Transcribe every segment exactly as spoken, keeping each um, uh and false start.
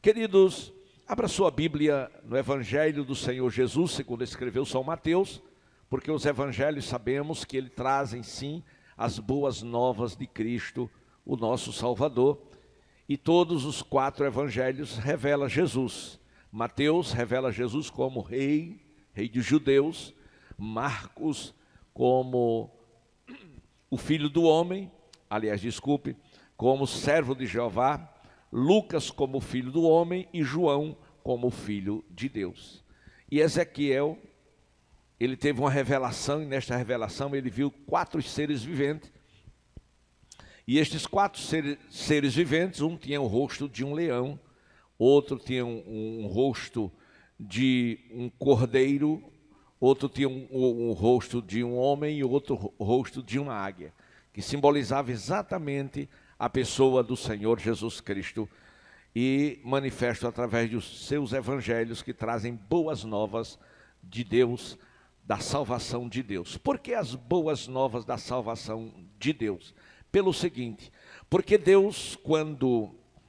Queridos, abra sua Bíblia no Evangelho do Senhor Jesus, segundo escreveu São Mateus, porque os evangelhos sabemos que ele trazem sim as boas novas de Cristo, o nosso Salvador, e todos os quatro evangelhos revelam Jesus. Mateus revela Jesus como rei, rei dos judeus, Marcos como o filho do homem, aliás, desculpe, como servo de Jeová, Lucas como filho do homem e João como filho de Deus. E Ezequiel, ele teve uma revelação, e nesta revelação ele viu quatro seres viventes. E estes quatro seres, seres viventes, um tinha o rosto de um leão, outro tinha um, um rosto de um cordeiro, outro tinha um, um, um rosto de um homem e outro rosto de uma águia, que simbolizava exatamente a pessoa do Senhor Jesus Cristo, e manifesta através dos seus evangelhos que trazem boas novas de Deus, da salvação de Deus. Por que as boas novas da salvação de Deus? Pelo seguinte, porque Deus, quando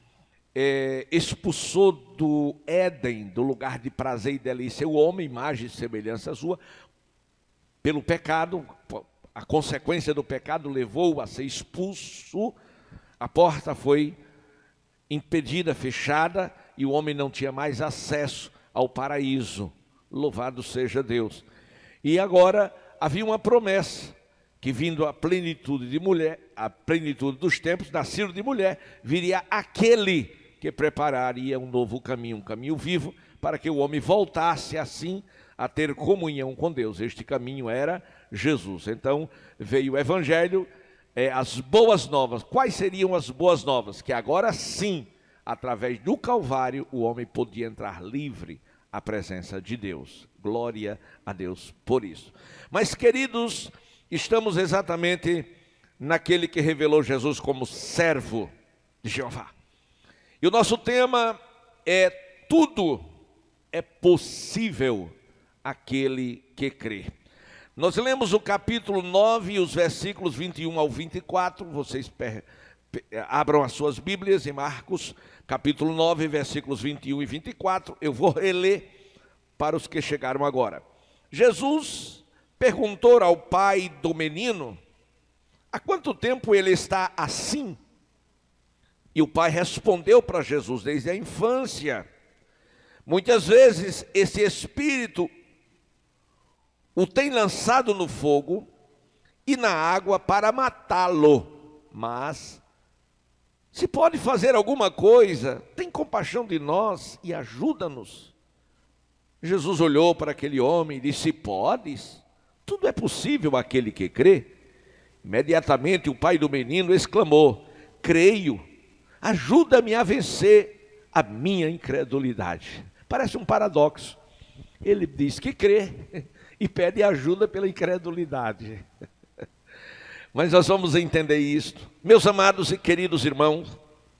é, expulsou do Éden, do lugar de prazer e delícia, o homem, imagem e semelhança sua, pelo pecado, a consequência do pecado levou-o a ser expulso. A porta foi impedida, fechada, e o homem não tinha mais acesso ao paraíso. Louvado seja Deus. E agora havia uma promessa, que vindo a plenitude de mulher, a plenitude dos tempos, nascido de mulher, viria aquele que prepararia um novo caminho, um caminho vivo, para que o homem voltasse assim a ter comunhão com Deus. Este caminho era Jesus. Então veio o Evangelho, É, as boas novas. Quais seriam as boas novas? Que agora sim, através do Calvário, o homem podia entrar livre à presença de Deus. Glória a Deus por isso. Mas, queridos, estamos exatamente naquele que revelou Jesus como servo de Jeová. E o nosso tema é: tudo é possível àquele que crê. Nós lemos o capítulo nove, os versículos vinte e um ao vinte e quatro, vocês abram as suas Bíblias em Marcos, capítulo nove, versículos vinte e um e vinte e quatro, eu vou reler para os que chegaram agora. Jesus perguntou ao pai do menino, há quanto tempo ele está assim? E o pai respondeu para Jesus, desde a infância. Muitas vezes esse espírito o tem lançado no fogo e na água para matá-lo. Mas, se pode fazer alguma coisa, tem compaixão de nós e ajuda-nos. Jesus olhou para aquele homem e disse: podes? Tudo é possível àquele que crê. Imediatamente o pai do menino exclamou: creio, ajuda-me a vencer a minha incredulidade. Parece um paradoxo. Ele diz que crê e pede ajuda pela incredulidade. Mas nós vamos entender isto. Meus amados e queridos irmãos,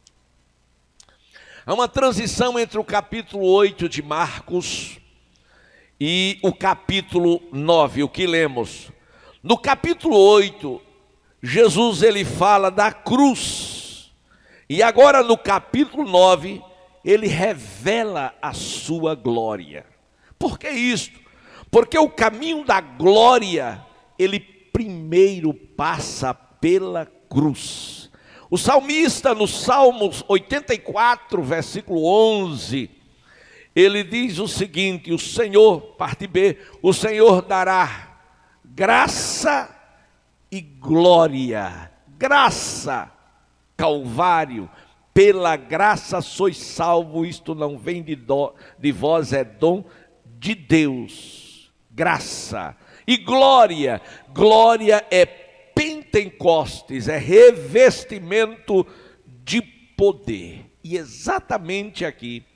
há uma transição entre o capítulo oito de Marcos e o capítulo nove, o que lemos. No capítulo oito, Jesus ele fala da cruz. E agora no capítulo nove, ele revela a sua glória. Por que isto? Porque o caminho da glória, ele primeiro passa pela cruz. O salmista, no Salmos oitenta e quatro, versículo onze, ele diz o seguinte: o Senhor, parte B, o Senhor dará graça e glória. Graça, Calvário, pela graça sois salvo, isto não vem de, do, de vós, é dom de Deus. Graça e glória. Glória é Pentecostes, é revestimento de poder. E exatamente aqui,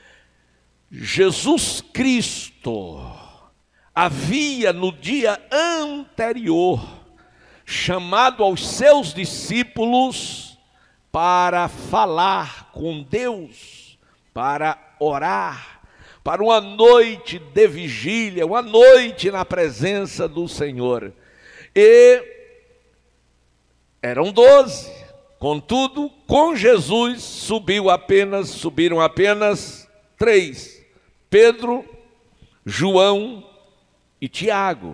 Jesus Cristo havia no dia anterior chamado aos seus discípulos para falar com Deus, para orar, para uma noite de vigília, uma noite na presença do Senhor. E eram doze, Contudo, com Jesus subiu apenas, subiram apenas três: Pedro, João e Tiago.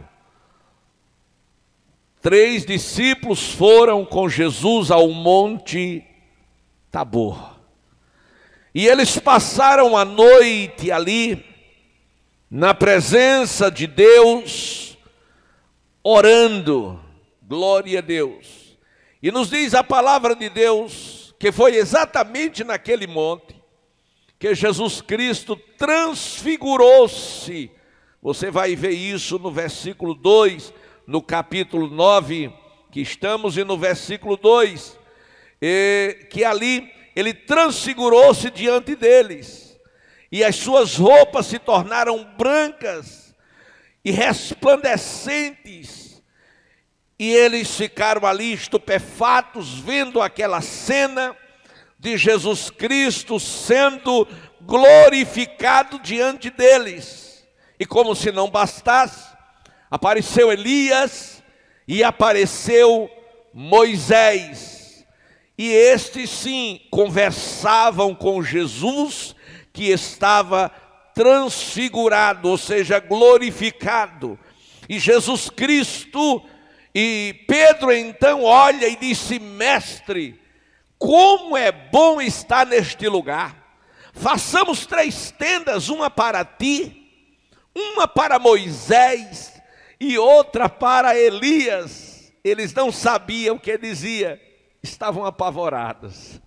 Três discípulos foram com Jesus ao Monte Tabor. E eles passaram a noite ali, na presença de Deus, orando. Glória a Deus. E nos diz a palavra de Deus que foi exatamente naquele monte que Jesus Cristo transfigurou-se. Você vai ver isso no versículo dois, no capítulo nove, que estamos, e no versículo dois, e, que ali ele transfigurou-se diante deles, e as suas roupas se tornaram brancas e resplandecentes, e eles ficaram ali estupefatos, vendo aquela cena de Jesus Cristo sendo glorificado diante deles. E como se não bastasse, apareceu Elias e apareceu Moisés. E estes sim conversavam com Jesus, que estava transfigurado, ou seja, glorificado. E Jesus Cristo, e Pedro então olha e disse: mestre, como é bom estar neste lugar. Façamos três tendas, uma para ti, uma para Moisés e outra para Elias. Eles não sabiam o que dizia, estavam apavorados.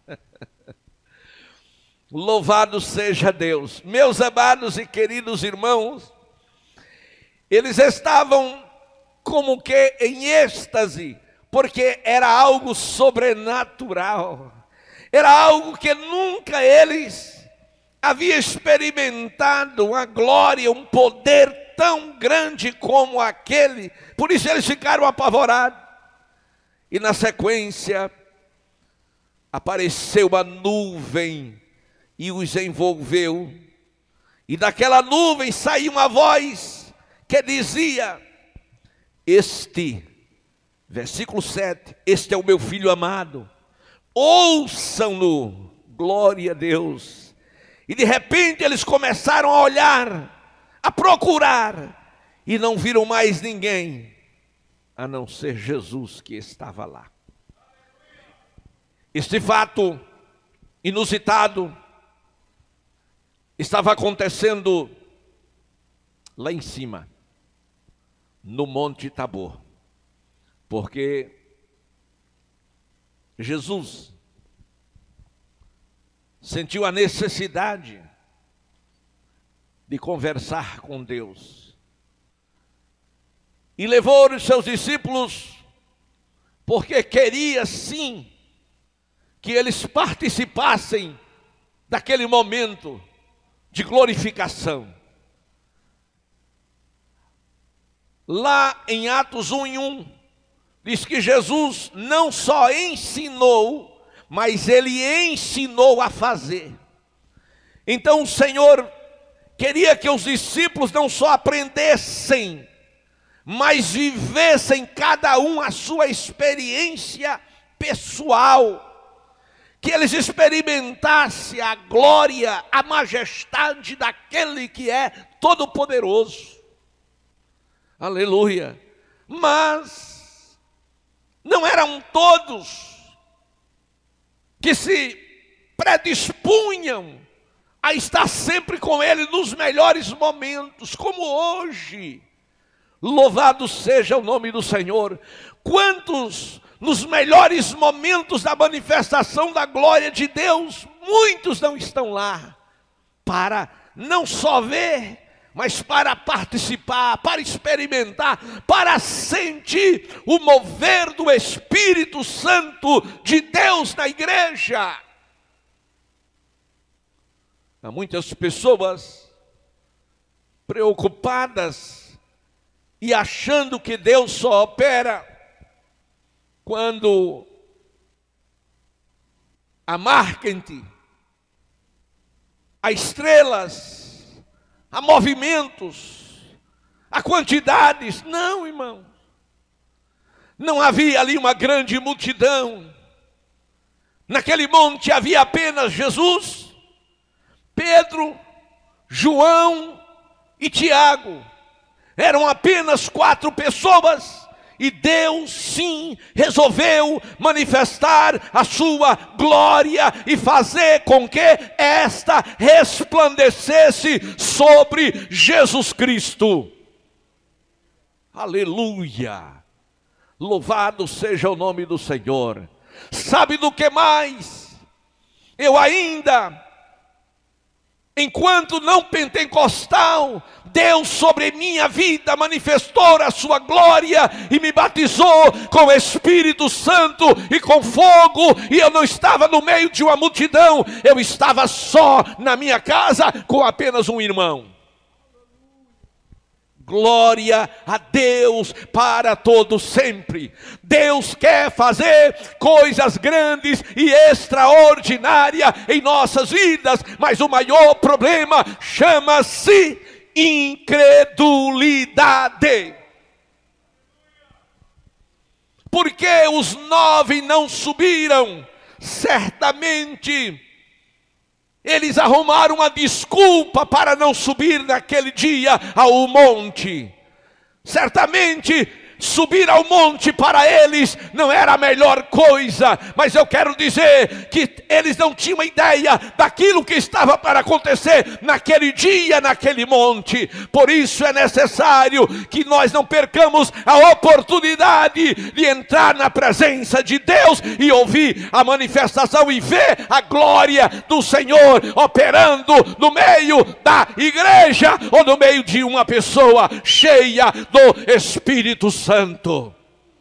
Louvado seja Deus. Meus amados e queridos irmãos, eles estavam como que em êxtase, porque era algo sobrenatural, era algo que nunca eles haviam experimentado, uma glória, um poder tão grande como aquele. Por isso eles ficaram apavorados. E na sequência apareceu uma nuvem e os envolveu, e daquela nuvem saiu uma voz que dizia: este, versículo sete, este é o meu filho amado, ouçam-no. Glória a Deus. E de repente eles começaram a olhar, a procurar, e não viram mais ninguém, a não ser Jesus que estava lá. Este fato inusitado estava acontecendo lá em cima, no Monte Tabor, porque Jesus sentiu a necessidade de conversar com Deus e levou os seus discípulos, porque queria sim que eles participassem daquele momento de glorificação. Lá em Atos um e um, diz que Jesus não só ensinou, mas ele ensinou a fazer. Então o Senhor queria que os discípulos não só aprendessem, mas vivessem cada um a sua experiência pessoal, que eles experimentassem a glória, a majestade daquele que é todo-poderoso. Aleluia. Mas não eram todos que se predispunham a estar sempre com ele nos melhores momentos, como hoje. Louvado seja o nome do Senhor. Quantos nos melhores momentos da manifestação da glória de Deus, muitos não estão lá para não só ver, mas para participar, para experimentar, para sentir o mover do Espírito Santo de Deus na igreja. Há muitas pessoas preocupadas e achando que Deus só opera quando há marketing, há estrelas, há movimentos, há quantidades. Não, irmão. Não havia ali uma grande multidão Naquele monte havia apenas Jesus, Pedro, João e Tiago. Eram apenas quatro pessoas. E Deus sim resolveu manifestar a sua glória e fazer com que esta resplandecesse sobre Jesus Cristo. Aleluia! Louvado seja o nome do Senhor. Sabe do que mais? Eu ainda, enquanto não pentecostal, Deus sobre minha vida manifestou a sua glória e me batizou com o Espírito Santo e com fogo, e eu não estava no meio de uma multidão, eu estava só na minha casa com apenas um irmão. Glória a Deus para todo sempre. Deus quer fazer coisas grandes e extraordinárias em nossas vidas, mas o maior problema chama-se incredulidade. Porque os nove não subiram? Certamente eles arrumaram uma desculpa para não subir naquele dia ao monte. Certamente subir ao monte para eles não era a melhor coisa, mas eu quero dizer que eles não tinham ideia daquilo que estava para acontecer naquele dia, naquele monte. Por isso é necessário que nós não percamos a oportunidade de entrar na presença de Deus e ouvir a manifestação e ver a glória do Senhor operando no meio da igreja ou no meio de uma pessoa cheia do Espírito Santo. Santo.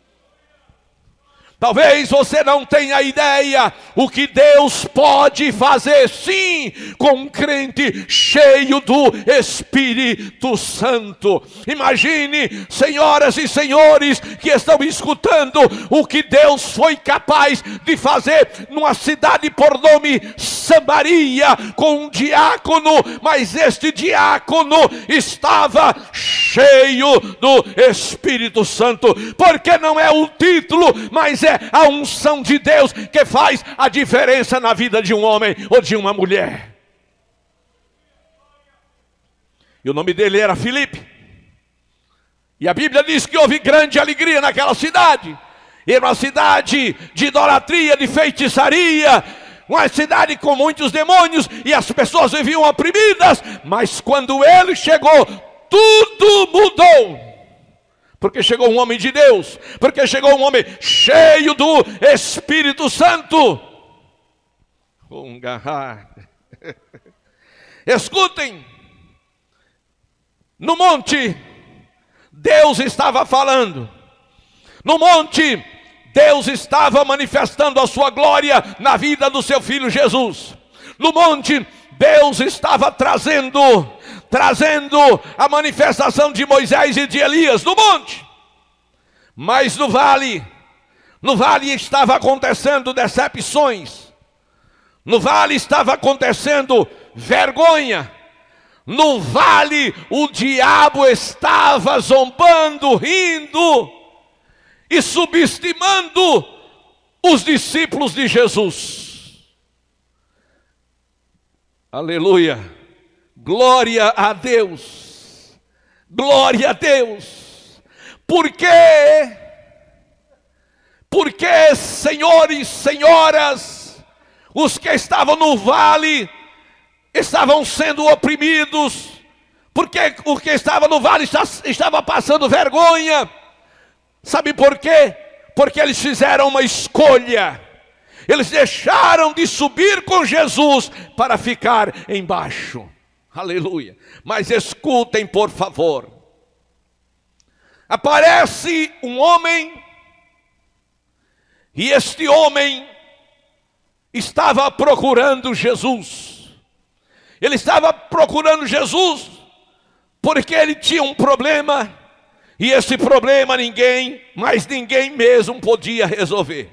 Talvez você não tenha ideia o que Deus pode fazer sim com um crente cheio do Espírito Santo. Imagine, senhoras e senhores que estão escutando, o que Deus foi capaz de fazer numa cidade por nome Samaria com um diácono, mas este diácono estava cheio do Espírito Santo, porque não é o título, mas é a unção de Deus que faz a diferença na vida de um homem ou de uma mulher. E o nome dele era Filipe. E a Bíblia diz que houve grande alegria naquela cidade. Era uma cidade de idolatria, de feitiçaria, uma cidade com muitos demônios, e as pessoas viviam oprimidas. Mas quando ele chegou, tudo mudou. Porque chegou um homem de Deus, porque chegou um homem cheio do Espírito Santo. Escutem, no monte Deus estava falando, no monte Deus estava manifestando a sua glória na vida do seu filho Jesus. No monte Deus estava trazendo, trazendo a manifestação de Moisés e de Elias no monte. Mas no vale, no vale estava acontecendo decepções. No vale estava acontecendo vergonha. No vale o diabo estava zombando, rindo e subestimando os discípulos de Jesus. Aleluia, glória a Deus, glória a Deus. Por quê? Porque, senhores, senhoras, os que estavam no vale estavam sendo oprimidos, porque o que estava no vale estava passando vergonha. Sabe por quê? Porque eles fizeram uma escolha. Eles deixaram de subir com Jesus para ficar embaixo. Aleluia. Mas escutem, por favor. Aparece um homem, e este homem estava procurando Jesus. Ele estava procurando Jesus porque ele tinha um problema, e esse problema ninguém, mas ninguém mesmo podia resolver.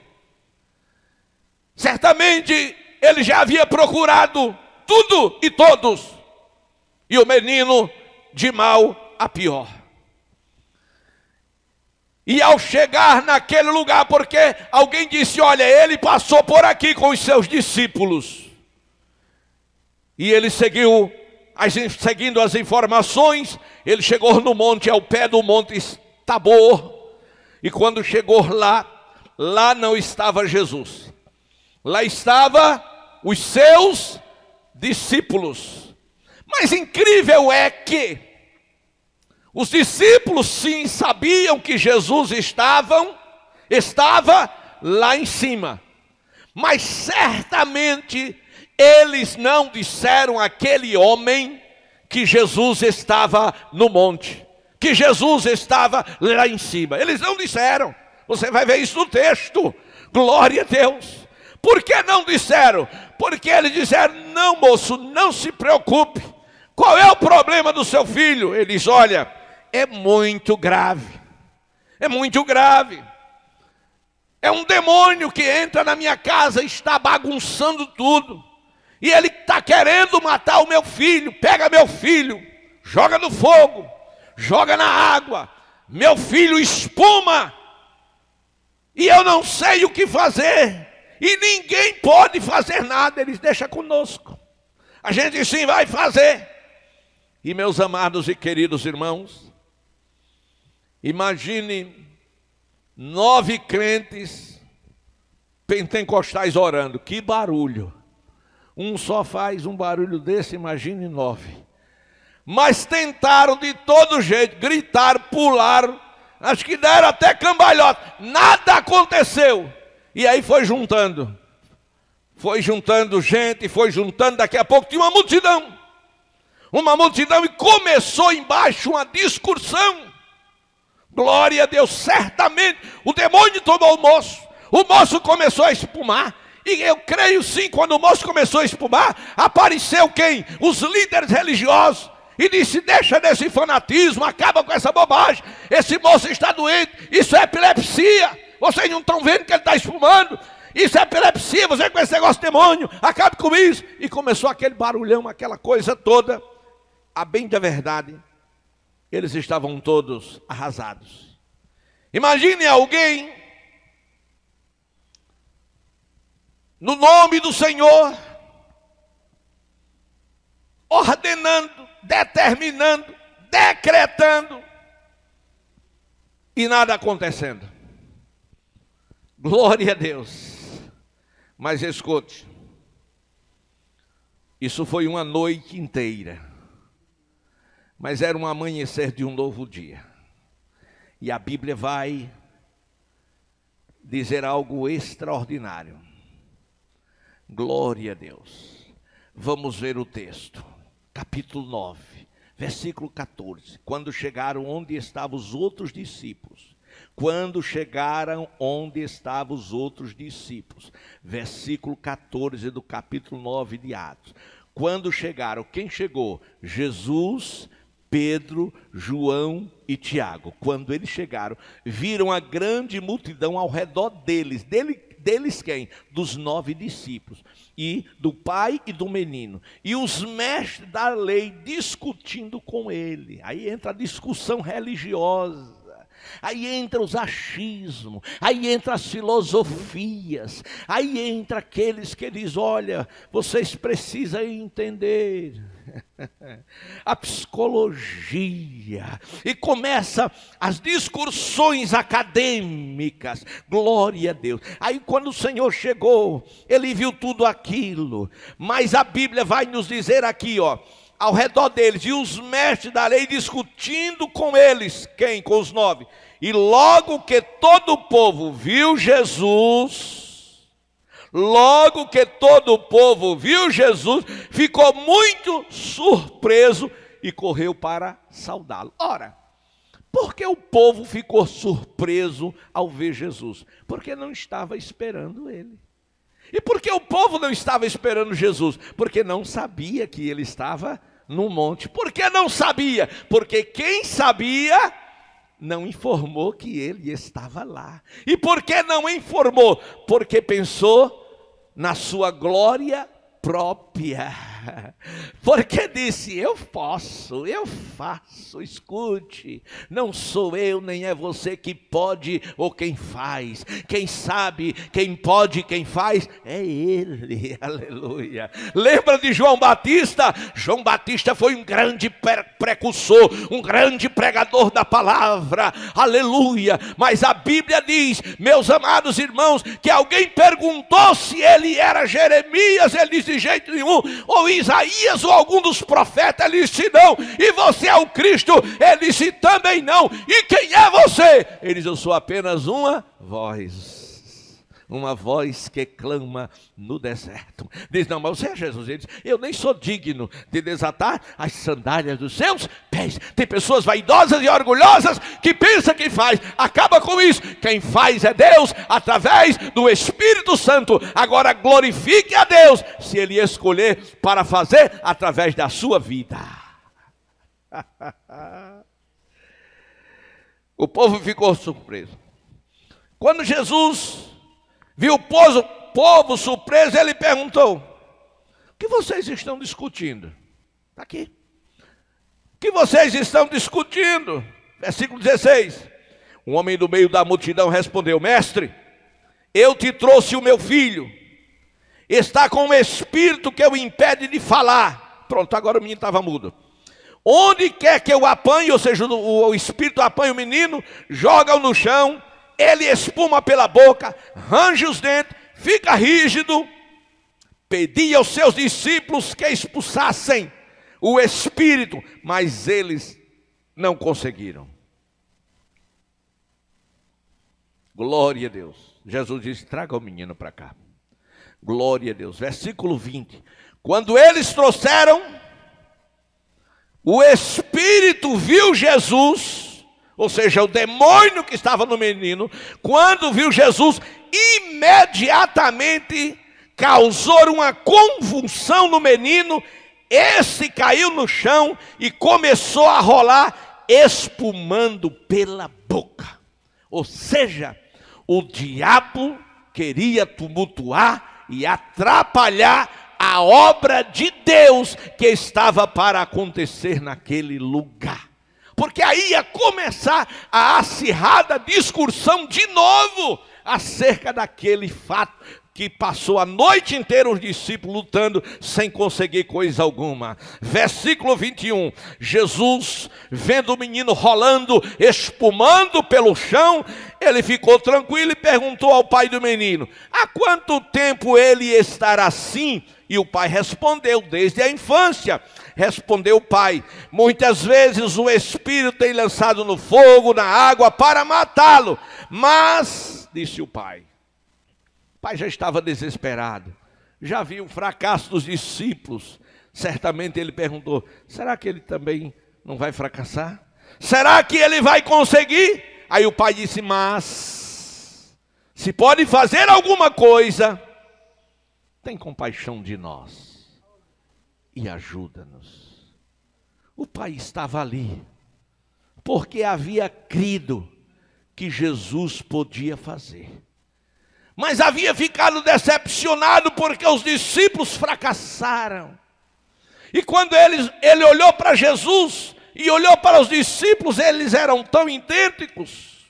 Certamente ele já havia procurado tudo e todos, e o menino de mal a pior. E ao chegar naquele lugar, porque alguém disse, olha, ele passou por aqui com os seus discípulos. E ele seguiu, as, seguindo as informações, ele chegou no monte, ao pé do monte Tabor. E quando chegou lá, lá não estava Jesus. Lá estava os seus discípulos. Mas incrível é que os discípulos sim sabiam que Jesus estavam, estava lá em cima. Mas certamente eles não disseram àquele homem que Jesus estava no monte, que Jesus estava lá em cima. Eles não disseram. Você vai ver isso no texto. Glória a Deus. Por que não disseram? Porque eles disseram, não moço, não se preocupe. Qual é o problema do seu filho? Ele diz, olha, é muito grave. É muito grave. É um demônio que entra na minha casa e está bagunçando tudo. E ele está querendo matar o meu filho. Pega meu filho, joga no fogo, joga na água. Meu filho espuma. E eu não sei o que fazer. E ninguém pode fazer nada. Eles deixam conosco. A gente sim vai fazer. E meus amados e queridos irmãos, imagine nove crentes pentecostais orando. Que barulho. Um só faz um barulho desse, imagine nove. Mas tentaram de todo jeito, gritaram, pularam, acho que deram até cambalhota. Nada aconteceu. E aí foi juntando. Foi juntando gente, foi juntando, daqui a pouco tinha uma multidão. Uma multidão e começou embaixo uma discussão. Glória a Deus, certamente o demônio tomou o moço. O moço começou a espumar. E eu creio sim, quando o moço começou a espumar, apareceu quem? Os líderes religiosos. E disse, deixa desse fanatismo, acaba com essa bobagem. Esse moço está doente, isso é epilepsia. Vocês não estão vendo que ele está espumando? Isso é epilepsia, você com esse negócio de demônio, acabe com isso. E começou aquele barulhão, aquela coisa toda. A bem da verdade, eles estavam todos arrasados. Imagine alguém, no nome do Senhor, ordenando, determinando, decretando, e nada acontecendo. Glória a Deus. Mas escute, isso foi uma noite inteira. Mas era um amanhecer de um novo dia. E a Bíblia vai dizer algo extraordinário. Glória a Deus. Vamos ver o texto. Capítulo nove, versículo quatorze. Quando chegaram onde estavam os outros discípulos. Quando chegaram onde estavam os outros discípulos. Versículo quatorze do capítulo nove de Atos. Quando chegaram, quem chegou? Jesus, Pedro, João e Tiago. Quando eles chegaram, viram a grande multidão ao redor deles. Dele, deles quem? Dos nove discípulos. E do pai e do menino. E os mestres da lei discutindo com ele. Aí entra a discussão religiosa. Aí entra os achismos, aí entra as filosofias, aí entra aqueles que dizem, olha, vocês precisam entender a psicologia, e começa as discussões acadêmicas, glória a Deus. Aí quando o Senhor chegou, ele viu tudo aquilo, mas a Bíblia vai nos dizer aqui, ó, ao redor deles, e os mestres da lei discutindo com eles, quem? Com os nove. E logo que todo o povo viu Jesus, logo que todo o povo viu Jesus, ficou muito surpreso e correu para saudá-lo. Ora, por que o povo ficou surpreso ao ver Jesus? Porque não estava esperando ele. E por que o povo não estava esperando Jesus? Porque não sabia que ele estava no monte. Por que não sabia? Porque quem sabia não informou que ele estava lá. E por que não informou? Porque pensou na sua glória própria. Porque disse, eu posso, eu faço, escute, não sou eu nem é você que pode ou quem faz, quem sabe, quem pode e quem faz, é Ele, aleluia. Lembra de João Batista? João Batista foi um grande precursor, um grande pregador da palavra, aleluia. Mas a Bíblia diz, meus amados irmãos, que alguém perguntou se ele era Jeremias, ele disse de jeito nenhum, ou Isaías, ou algum dos profetas, ele disse não. E você é o Cristo? Ele disse também não. E quem é você? Ele disse, eu sou apenas uma voz. Uma voz que clama no deserto. Diz, não, mas você é Jesus. Ele diz, eu nem sou digno de desatar as sandálias dos seus pés. Tem pessoas vaidosas e orgulhosas que pensam que faz. Acaba com isso. Quem faz é Deus através do Espírito Santo. Agora glorifique a Deus se Ele escolher para fazer através da sua vida. O povo ficou surpreso. Quando Jesus viu o povo, povo surpreso, ele perguntou, o que vocês estão discutindo? Está aqui. O que vocês estão discutindo? Versículo dezesseis. Um homem do meio da multidão respondeu, mestre, eu te trouxe o meu filho, está com um espírito que o impede de falar. Pronto, agora o menino estava mudo. Onde quer que eu apanhe, ou seja, o, o espírito apanha o menino, joga-o no chão, ele espuma pela boca, range os dentes, fica rígido. Pedi aos seus discípulos que expulsassem o espírito, mas eles não conseguiram. Glória a Deus. Jesus disse, traga o menino para cá. Glória a Deus. Versículo vinte. Quando eles trouxeram, o espírito viu Jesus, ou seja, o demônio que estava no menino, quando viu Jesus, imediatamente causou uma convulsão no menino. Esse caiu no chão e começou a rolar, espumando pela boca. Ou seja, o diabo queria tumultuar e atrapalhar a obra de Deus que estava para acontecer naquele lugar. Porque aí ia começar a acirrada discussão de novo acerca daquele fato que passou a noite inteira os discípulos lutando sem conseguir coisa alguma. Versículo vinte e um. Jesus, vendo o menino rolando, espumando pelo chão, ele ficou tranquilo e perguntou ao pai do menino, há quanto tempo ele estará assim? E o pai respondeu, desde a infância. Respondeu o pai, muitas vezes o espírito tem lançado no fogo, na água, para matá-lo. Mas, disse o pai, o pai já estava desesperado, já viu o fracasso dos discípulos. Certamente ele perguntou, será que ele também não vai fracassar? Será que ele vai conseguir? Aí o pai disse, mas, se pode fazer alguma coisa, tem compaixão de nós e ajuda-nos. O pai estava ali, porque havia crido que Jesus podia fazer. Mas havia ficado decepcionado porque os discípulos fracassaram. E quando ele, ele olhou para Jesus e olhou para os discípulos, eles eram tão idênticos,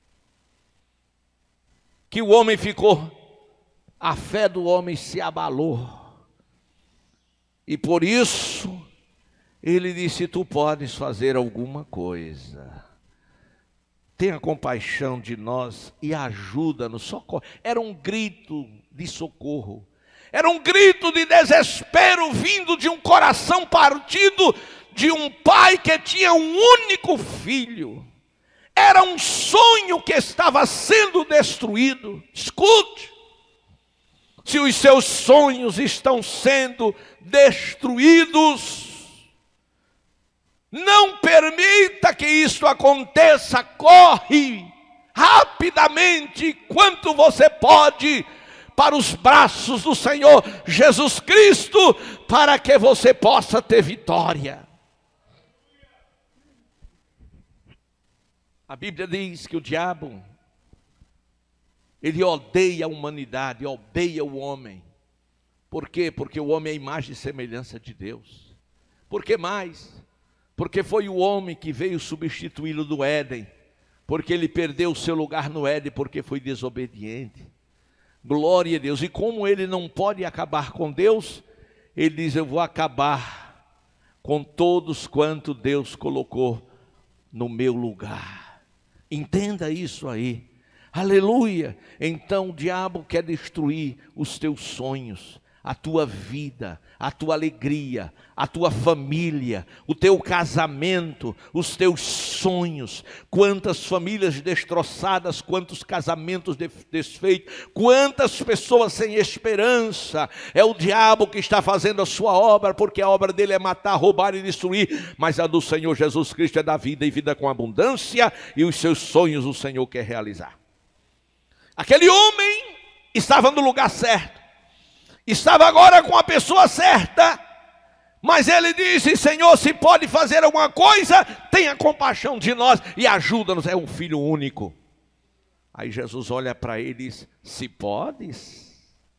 que o homem ficou, a fé do homem se abalou. E por isso, ele disse, tu podes fazer alguma coisa. Tenha compaixão de nós e ajuda-nos, socorre. Era um grito de socorro. Era um grito de desespero vindo de um coração partido, de um pai que tinha um único filho. Era um sonho que estava sendo destruído. Escute. Se os seus sonhos estão sendo destruídos, não permita que isso aconteça. Corre rapidamente, quanto você pode, para os braços do Senhor Jesus Cristo, para que você possa ter vitória. A Bíblia diz que o diabo, ele odeia a humanidade, odeia o homem, Por quê? Porque o homem é a imagem e semelhança de Deus. Por que mais? Porque foi o homem que veio substituí-lo do Éden. Porque ele perdeu o seu lugar no Éden, porque foi desobediente. Glória a Deus. E como ele não pode acabar com Deus, ele diz: eu vou acabar com todos quanto Deus colocou no meu lugar. Entenda isso aí. Aleluia. Então o diabo quer destruir os teus sonhos, a tua vida, a tua alegria, a tua família, o teu casamento, os teus sonhos. Quantas famílias destroçadas, quantos casamentos desfeitos, quantas pessoas sem esperança. É o diabo que está fazendo a sua obra, porque a obra dele é matar, roubar e destruir, mas a do Senhor Jesus Cristo é dar vida e vida com abundância, e os seus sonhos o Senhor quer realizar. Aquele homem estava no lugar certo, estava agora com a pessoa certa, mas ele disse: Senhor, se pode fazer alguma coisa, tenha compaixão de nós e ajuda-nos. É um filho único. Aí Jesus olha para ele e diz: se podes?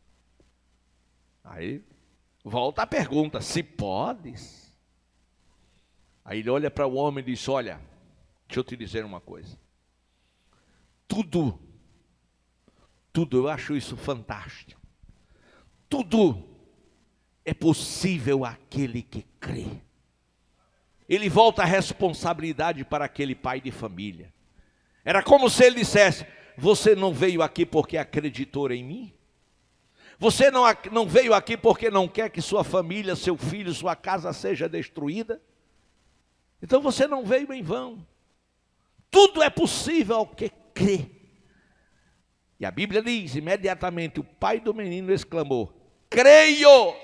Aí volta a pergunta: se podes? Aí ele olha para o homem e diz: olha, deixa eu te dizer uma coisa. Tudo, tudo, eu acho isso fantástico. Tudo é possível àquele que crê. Ele volta a responsabilidade para aquele pai de família. Era como se ele dissesse: você não veio aqui porque acreditou em mim? Você não, não veio aqui porque não quer que sua família, seu filho, sua casa seja destruída? Então você não veio em vão. Tudo é possível ao que crê. E a Bíblia diz, imediatamente o pai do menino exclamou: creio,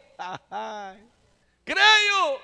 creio,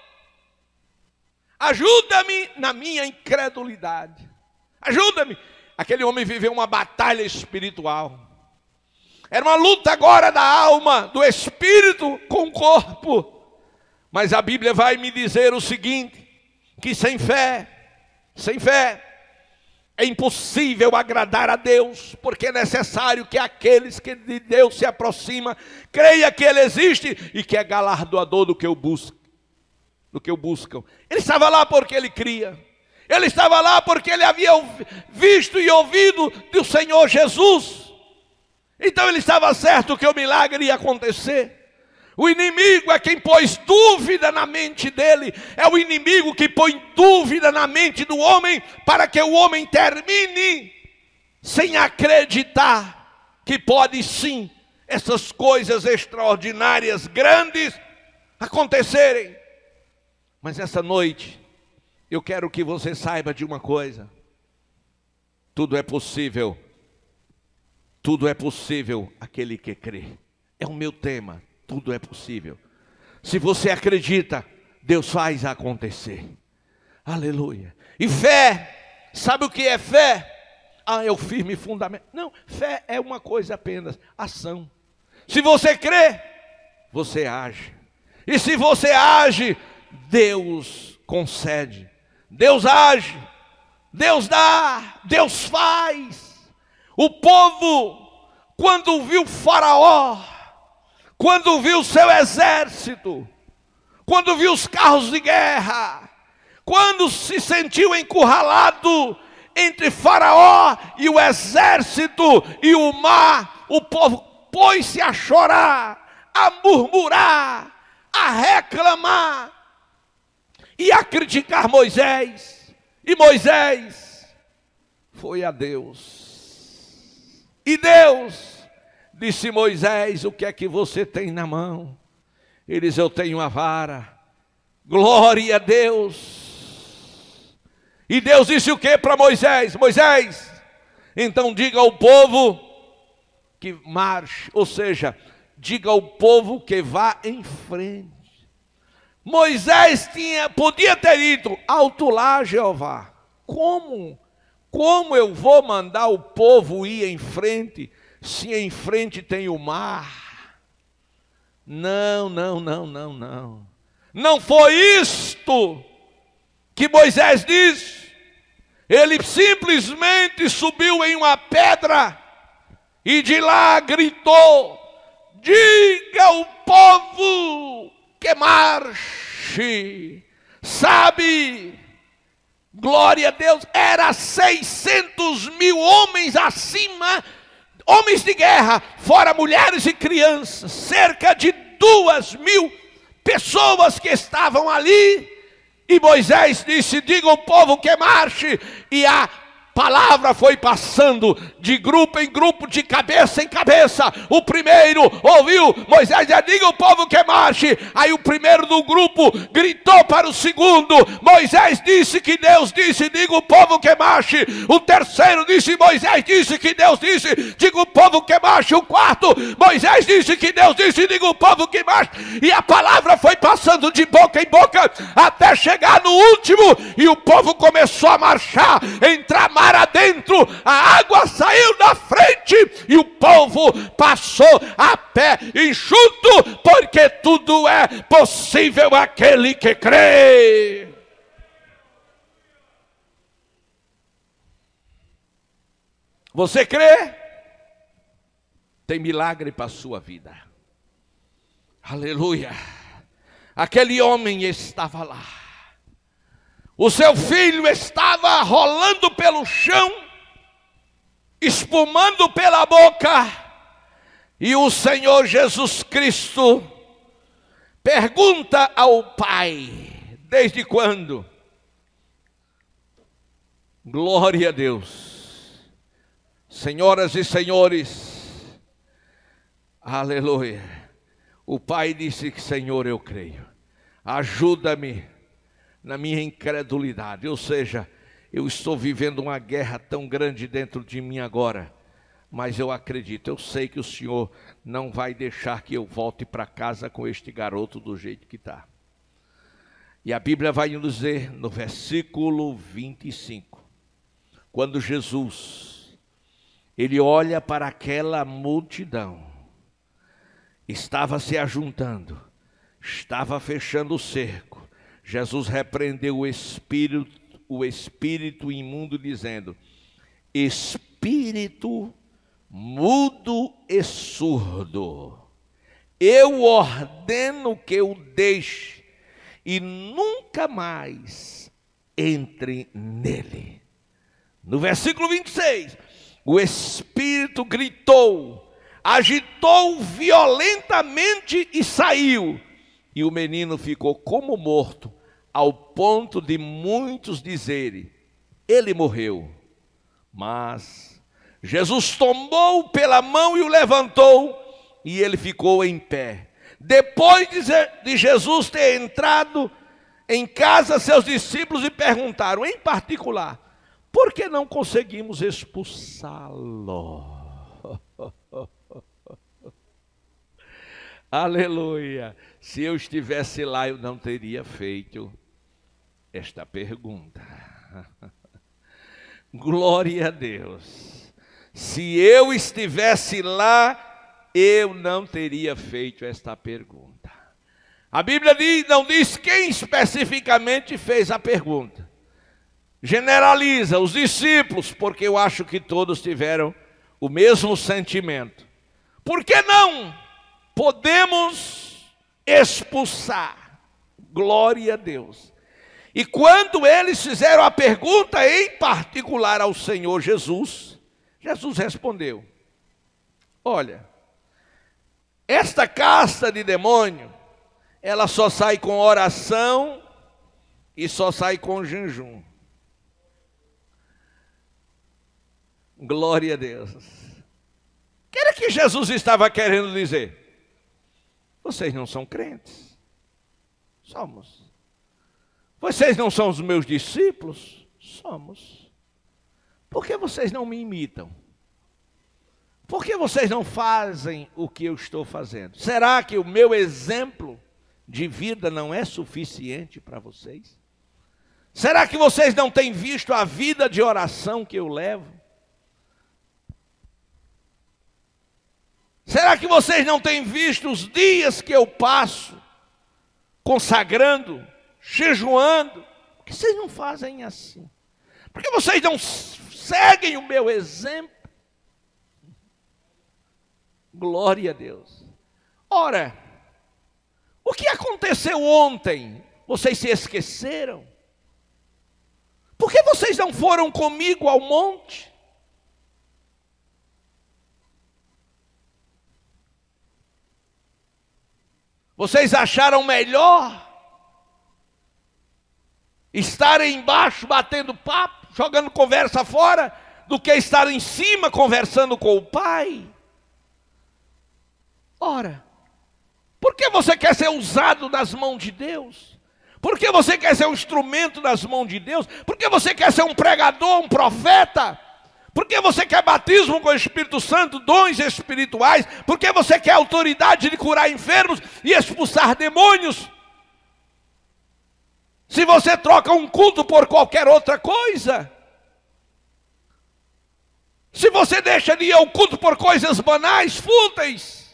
ajuda-me na minha incredulidade, ajuda-me. Aquele homem viveu uma batalha espiritual, era uma luta agora da alma, do espírito com o corpo. Mas a Bíblia vai me dizer o seguinte, que sem fé, sem fé, é impossível agradar a Deus, porque é necessário que aqueles que de Deus se aproximam, creia que Ele existe e que é galardoador do que eu busco, do que eu buscam. Ele estava lá porque ele cria, ele estava lá porque ele havia visto e ouvido do Senhor Jesus. Então ele estava certo que o milagre ia acontecer. O inimigo é quem pôs dúvida na mente dele. É o inimigo que põe dúvida na mente do homem, para que o homem termine sem acreditar que pode sim essas coisas extraordinárias, grandes, acontecerem. Mas essa noite eu quero que você saiba de uma coisa: tudo é possível, tudo é possível àquele que crê. É o meu tema. Tudo é possível. Se você acredita, Deus faz acontecer. Aleluia. E fé, sabe o que é fé? Ah, é o firme fundamento. Não, fé é uma coisa apenas, ação. Se você crê, você age. E se você age, Deus concede. Deus age. Deus dá. Deus faz. O povo, quando viu Faraó, quando viu o seu exército, quando viu os carros de guerra, quando se sentiu encurralado entre Faraó e o exército e o mar, o povo pôs-se a chorar, a murmurar, a reclamar e a criticar Moisés. E Moisés foi a Deus. E Deus disse: Moisés, o que é que você tem na mão? Ele diz: eu tenho a vara. Glória a Deus. E Deus disse o que para Moisés? Moisés, então diga ao povo que marche, ou seja, diga ao povo que vá em frente. Moisés tinha, podia ter dito: alto lá, Jeová. Como? Como eu vou mandar o povo ir em frente, se em frente tem o mar? Não, não, não, não, não. Não foi isto que Moisés disse. Ele simplesmente subiu em uma pedra e de lá gritou: diga ao povo que marche. Sabe, glória a Deus, era seiscentos mil homens acima, homens de guerra, fora mulheres e crianças, cerca de duas mil pessoas que estavam ali. E Moisés disse: diga ao povo que marche. E a palavra foi passando de grupo em grupo, de cabeça em cabeça. O primeiro ouviu Moisés dizer: diga ao povo que marche. Aí o primeiro do grupo gritou para o segundo. Moisés disse que Deus disse: diga ao povo que marche. O terceiro disse: Moisés disse que Deus disse: diga ao povo que marche. O quarto: Moisés disse que Deus disse: diga ao povo que marche. E a palavra foi passando de boca em boca até chegar no último, e o povo começou a marchar, entrar mar adentro, a água saiu da frente e o povo passou a pé enxuto, porque tudo é possível àquele que crê. Você crê? Tem milagre para a sua vida. Aleluia. Aquele homem estava lá. O seu filho estava rolando pelo chão, espumando pela boca, e o Senhor Jesus Cristo pergunta ao Pai: desde quando? Glória a Deus. Senhoras e senhores, aleluia. O Pai disse: Senhor, eu creio, ajuda-me na minha incredulidade. Ou seja, eu estou vivendo uma guerra tão grande dentro de mim agora, mas eu acredito, eu sei que o Senhor não vai deixar que eu volte para casa com este garoto do jeito que está. E a Bíblia vai nos dizer no versículo vinte e cinco, quando Jesus, ele olha para aquela multidão, estava se ajuntando, estava fechando o cerco, Jesus repreendeu o espírito, o espírito imundo, dizendo: espírito mudo e surdo, eu ordeno que o deixe e nunca mais entre nele. No versículo vinte e seis, o espírito gritou, agitou violentamente e saiu. E o menino ficou como morto, ao ponto de muitos dizerem: ele morreu. Mas Jesus tomou pela mão e o levantou, e ele ficou em pé. Depois de Jesus ter entrado em casa, seus discípulos lhe perguntaram, em particular: por que não conseguimos expulsá-lo? Aleluia. Se eu estivesse lá, eu não teria feito esta pergunta. Glória a Deus. Se eu estivesse lá, eu não teria feito esta pergunta. A Bíblia diz, não diz quem especificamente fez a pergunta. Generaliza os discípulos, porque eu acho que todos tiveram o mesmo sentimento. Por que não podemos expulsar? Glória a Deus. E quando eles fizeram a pergunta em particular ao Senhor Jesus, Jesus respondeu: olha, esta casta de demônio, ela só sai com oração e só sai com jejum. Glória a Deus. O que era que Jesus estava querendo dizer? Vocês não são crentes. Somos. Vocês não são os meus discípulos? Somos. Por que vocês não me imitam? Por que vocês não fazem o que eu estou fazendo? Será que o meu exemplo de vida não é suficiente para vocês? Será que vocês não têm visto a vida de oração que eu levo? Será que vocês não têm visto os dias que eu passo consagrando, jejuando? Por que vocês não fazem assim? Por que vocês não seguem o meu exemplo? Glória a Deus. Ora, o que aconteceu ontem? Vocês se esqueceram? Por que vocês não foram comigo ao monte? Vocês acharam melhor estarem embaixo batendo papo, jogando conversa fora, do que estar em cima conversando com o Pai? Ora, por que você quer ser usado nas mãos de Deus? Por que você quer ser um instrumento nas mãos de Deus? Por que você quer ser um pregador, um profeta? Por que você quer batismo com o Espírito Santo, dons espirituais? Por que você quer autoridade de curar enfermos e expulsar demônios? Se você troca um culto por qualquer outra coisa, se você deixa de ir ao culto por coisas banais, fúteis,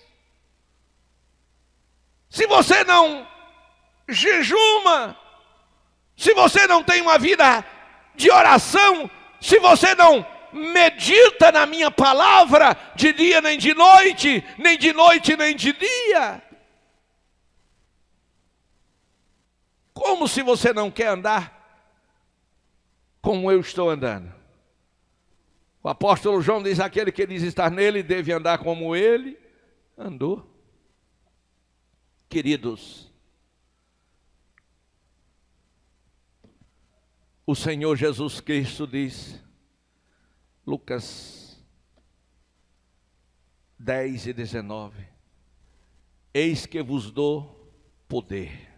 se você não jejuma, se você não tem uma vida de oração, se você não medita na minha palavra de dia nem de noite, nem de noite nem de dia, como se você não quer andar como eu estou andando? O apóstolo João diz: aquele que diz estar nele deve andar como ele andou. Queridos, o Senhor Jesus Cristo diz, Lucas dez e dezenove, eis que vos dou poder,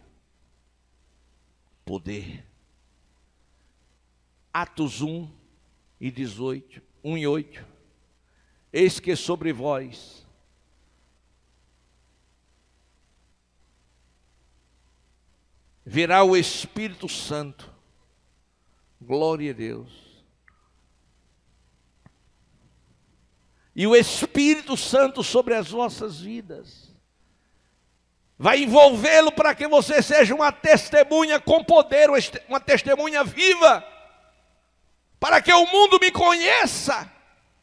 poder. Atos um e dezoito, um e oito, eis que sobre vós virá o Espírito Santo, glória a Deus, e o Espírito Santo sobre as vossas vidas vai envolvê-lo para que você seja uma testemunha com poder, uma testemunha viva, para que o mundo me conheça.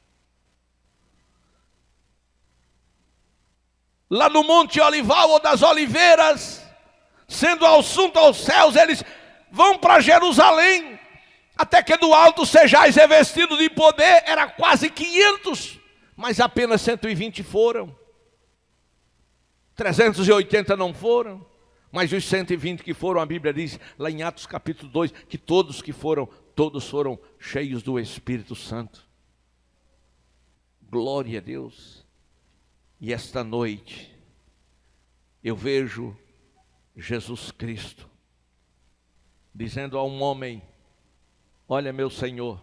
Lá no Monte Olival ou das Oliveiras, sendo assunto aos céus, eles vão para Jerusalém, até que do alto sejais revestidos de poder. Era quase quinhentos, mas apenas cento e vinte foram. trezentos e oitenta não foram, mas os cento e vinte que foram, a Bíblia diz lá em Atos capítulo dois, que todos que foram, todos foram cheios do Espírito Santo. Glória a Deus. E esta noite eu vejo Jesus Cristo dizendo a um homem: olha, meu Senhor,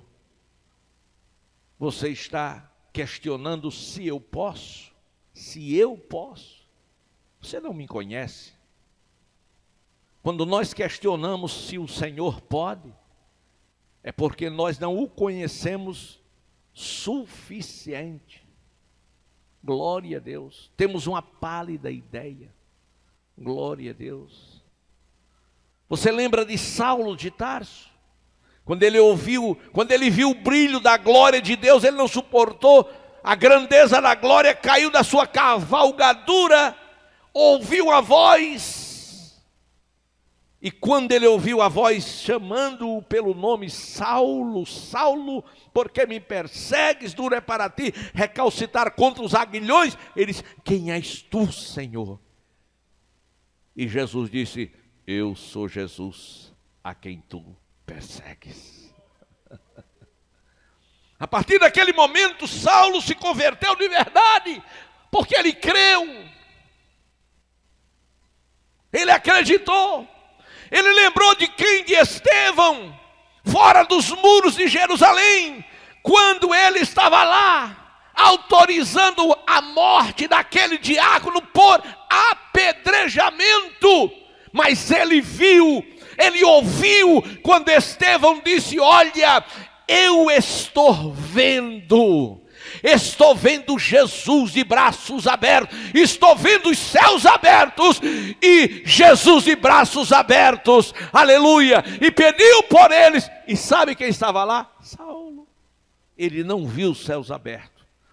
você está questionando se eu posso, se eu posso. Você não me conhece. Quando nós questionamos se o Senhor pode, é porque nós não o conhecemos suficiente. Glória a Deus. Temos uma pálida ideia. Glória a Deus. Você lembra de Saulo de Tarso? Quando ele ouviu, quando ele viu o brilho da glória de Deus, ele não suportou a grandeza da glória, caiu da sua cavalgadura, ouviu a voz, e quando ele ouviu a voz chamando-o pelo nome: Saulo, Saulo, por que me persegues? Duro é para ti recalcitar contra os aguilhões. Ele disse: quem és tu, Senhor? E Jesus disse: eu sou Jesus, a quem tu persegues. A partir daquele momento, Saulo se converteu de verdade, porque ele creu, ele acreditou, ele lembrou de quem? De Estevão, fora dos muros de Jerusalém, quando ele estava lá, autorizando a morte daquele diácono por apedrejamento. Mas ele viu, ele ouviu, quando Estevão disse: olha, eu estou vendo, estou vendo Jesus de braços abertos, estou vendo os céus abertos, e Jesus de braços abertos, aleluia, e pediu por eles. E sabe quem estava lá? Saulo. Ele não viu os céus abertos,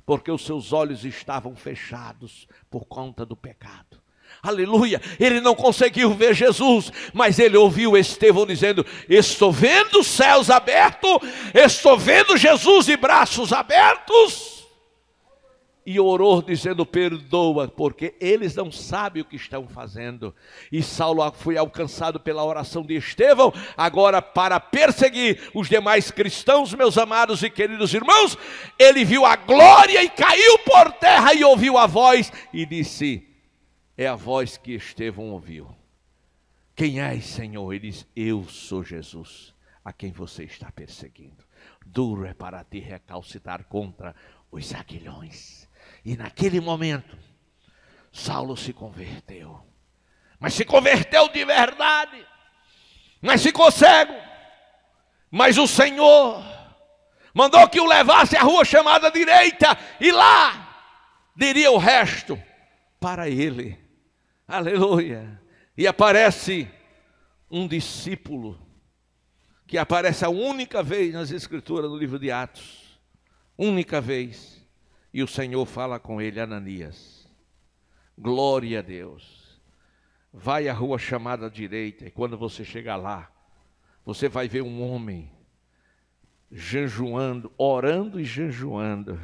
porque os seus olhos estavam fechados por conta do pecado. Aleluia, ele não conseguiu ver Jesus, mas ele ouviu Estevão dizendo: estou vendo os céus abertos, estou vendo Jesus de braços abertos. E orou dizendo: perdoa, porque eles não sabem o que estão fazendo. E Saulo foi alcançado pela oração de Estevão, agora para perseguir os demais cristãos. Meus amados e queridos irmãos, ele viu a glória e caiu por terra e ouviu a voz e disse: é a voz que Estevão ouviu. Quem és, Senhor? Ele diz: eu sou Jesus, a quem você está perseguindo. Duro é para ti recalcitrar contra os aguilhões. E naquele momento, Saulo se converteu. Mas se converteu de verdade. Mas ficou cego. Mas o Senhor mandou que o levasse à rua chamada direita. E lá diria o resto para ele. Aleluia. E aparece um discípulo, que aparece a única vez nas Escrituras, no livro de Atos. Única vez. E o Senhor fala com ele: Ananias, glória a Deus, vai à rua chamada direita, e quando você chegar lá, você vai ver um homem jejuando, orando e jejuando.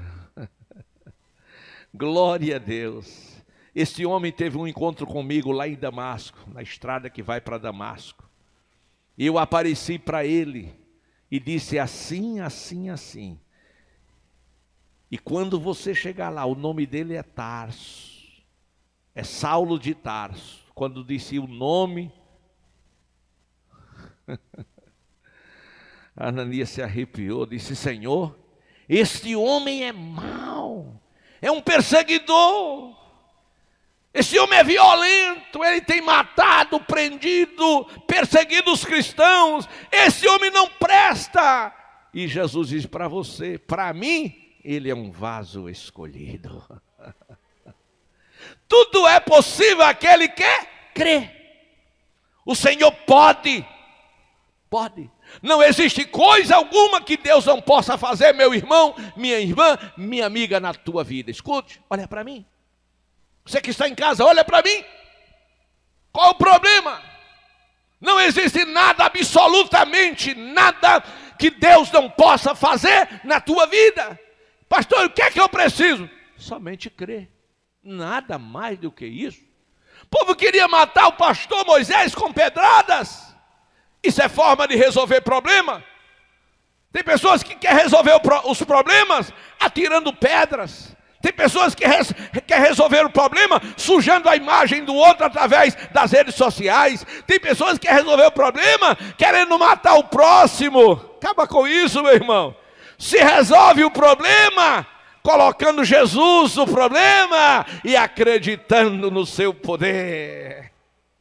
Glória a Deus. Este homem teve um encontro comigo lá em Damasco, na estrada que vai para Damasco. E eu apareci para ele e disse assim, assim, assim. E quando você chegar lá, o nome dele é Tarso, é Saulo de Tarso. Quando disse o nome, Ananias se arrepiou, disse: Senhor, este homem é mau, é um perseguidor, este homem é violento, ele tem matado, prendido, perseguido os cristãos, esse homem não presta. E Jesus diz para você: para mim, ele é um vaso escolhido. Tudo é possível aquele que crê. O Senhor pode, pode. Não existe coisa alguma que Deus não possa fazer, meu irmão, minha irmã, minha amiga, na tua vida. Escute, olha para mim. Você que está em casa, olha para mim. Qual o problema? Não existe nada, absolutamente nada, que Deus não possa fazer na tua vida. Pastor, o que é que eu preciso? Somente crer. Nada mais do que isso. O povo queria matar o pastor Moisés com pedradas. Isso é forma de resolver problema? Tem pessoas que querem resolver os problemas atirando pedras. Tem pessoas que res, querem resolver o problema sujando a imagem do outro através das redes sociais. Tem pessoas que querem resolver o problema querendo matar o próximo. Acaba com isso, meu irmão. Se resolve o problema colocando Jesus no problema e acreditando no seu poder.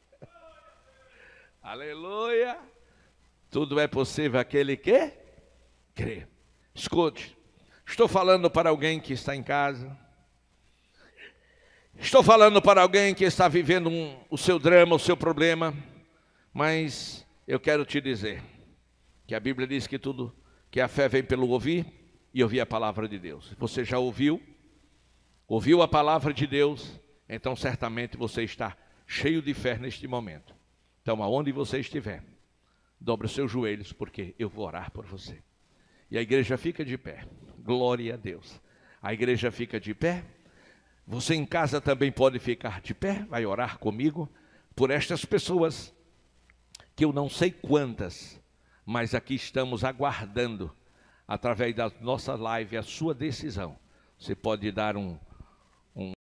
Aleluia. Tudo é possível aquele que crê. Escute, estou falando para alguém que está em casa. Estou falando para alguém que está vivendo um, o seu drama, o seu problema. Mas eu quero te dizer que a Bíblia diz que tudo... que a fé vem pelo ouvir e ouvir a palavra de Deus. Você já ouviu? Ouviu a palavra de Deus? Então certamente você está cheio de fé neste momento. Então aonde você estiver, dobre os seus joelhos, porque eu vou orar por você. E a igreja fica de pé. Glória a Deus. A igreja fica de pé. Você em casa também pode ficar de pé. Vai orar comigo por estas pessoas, que eu não sei quantas, mas aqui estamos aguardando, através da nossa live, a sua decisão. Você pode dar um